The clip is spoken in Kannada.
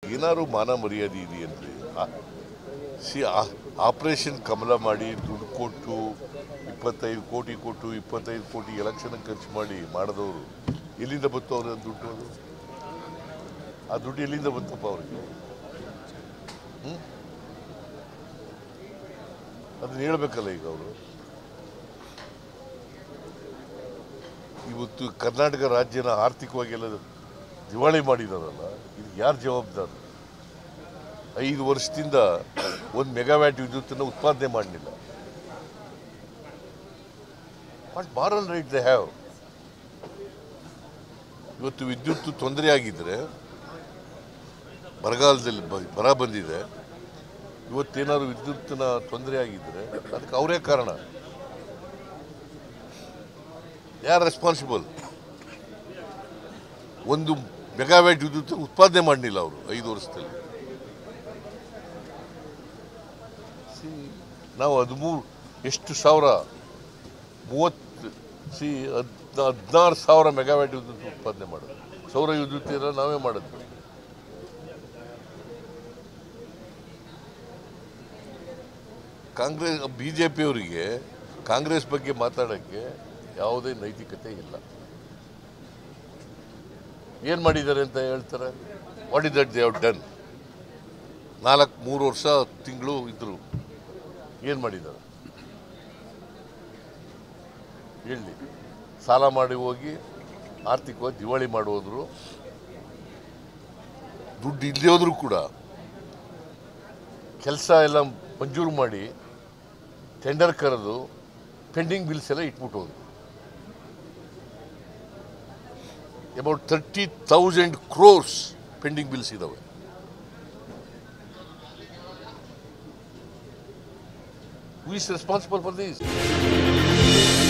ಏನಾದ್ರು ಮಾನ ಮರ್ಯಾದೆ ಇದೆಯಂದ್ರೆ ಆಪರೇಷನ್ ಕಮಲ ಮಾಡಿ ದುಡ್ಡು ಕೊಟ್ಟು 25 ಕೋಟಿ ಕೊಟ್ಟು 25 ಕೋಟಿ ಎಲೆಕ್ಷನ್ ಖರ್ಚು ಮಾಡಿ ಮಾಡಿದವರು ಎಲ್ಲಿಂದ ಬಂತು ಅವ್ರ ದುಡ್ಡು? ಆ ದುಡ್ಡು ಎಲ್ಲಿಂದ ಬಂತಪ್ಪ ಅವ್ರಿಗೆ? ಅದನ್ನ ಹೇಳ್ಬೇಕಲ್ಲ ಈಗ ಅವರು. ಇವತ್ತು ಕರ್ನಾಟಕ ರಾಜ್ಯನ ಆರ್ಥಿಕವಾಗಿ ಎಲ್ಲ ದಿವಾಳಿ ಮಾಡಿದಾರಲ್ಲ, ಇದು ಯಾರು ಜವಾಬ್ದಾರ? 5 ವರ್ಷದಿಂದ 1 ಮೆಗಾವ್ಯಾಟ್ ವಿದ್ಯುತ್ತನ್ನು ಉತ್ಪಾದನೆ ಮಾಡಲಿಲ್ಲ. What moral right they have? ಇವತ್ತು ವಿದ್ಯುತ್ ತೊಂದರೆ ಆಗಿದ್ರೆ, ಬರಗಾಲದಲ್ಲಿ ಬರ ಬಂದಿದೆ, ಇವತ್ತೇನಾದ್ರು ವಿದ್ಯುತ್ತಿನ ತೊಂದರೆ ಆಗಿದ್ರೆ ಅದಕ್ಕೆ ಅವರೇ ಕಾರಣ. ಯಾರು ರೆಸ್ಪಾನ್ಸಿಬಲ್? 1 ಮೆಗಾವ್ಯಾಟ್ ವಿದ್ಯುತ್ ಉತ್ಪಾದನೆ ಮಾಡಲಿಲ್ಲ ಅವರು 5 ವರ್ಷದಲ್ಲಿ. ನಾವು 16,000 ಮೆಗಾವ್ಯಾಟ್ ವಿದ್ಯುತ್ ಉತ್ಪಾದನೆ ಮಾಡೋದು. ಸೌರ ವಿದ್ಯುತ್ ಎಲ್ಲ ನಾವೇ ಮಾಡೋದು. ಕಾಂಗ್ರೆಸ್ ಬಿಜೆಪಿಯವರಿಗೆ ಕಾಂಗ್ರೆಸ್ ಬಗ್ಗೆ ಮಾತಾಡೋಕ್ಕೆ ಯಾವುದೇ ನೈತಿಕತೆ ಇಲ್ಲ. ಏನು ಮಾಡಿದ್ದಾರೆ ಅಂತ ಹೇಳ್ತಾರೆ? What is that they have done? 3 ವರ್ಷ 10 ತಿಂಗಳು ಇದ್ರು, ಏನು ಮಾಡಿದ್ದಾರೆ ಹೇಳಿ? ಸಾಲ ಮಾಡಿ ಹೋಗಿ ಆರ್ಥಿಕವಾಗಿ ದಿವಾಳಿ ಮಾಡೋದ್ರು. ದುಡ್ಡು ಇಲ್ಲದೆ ಹೋದ್ರು ಕೂಡ ಕೆಲಸ ಎಲ್ಲ ಮಂಜೂರು ಮಾಡಿ ಟೆಂಡರ್ ಕರೆದು ಪೆಂಡಿಂಗ್ ಬಿಲ್ಸ್ ಎಲ್ಲ ಇಟ್ಬಿಟ್ಟು ಹೋದ್ರು. ಅಬೌಟ್ 30,000 crores ಪೆಂಡಿಂಗ್ ಬಿಲ್ಸ್ ಇದಾವೆ. Who is responsible for this?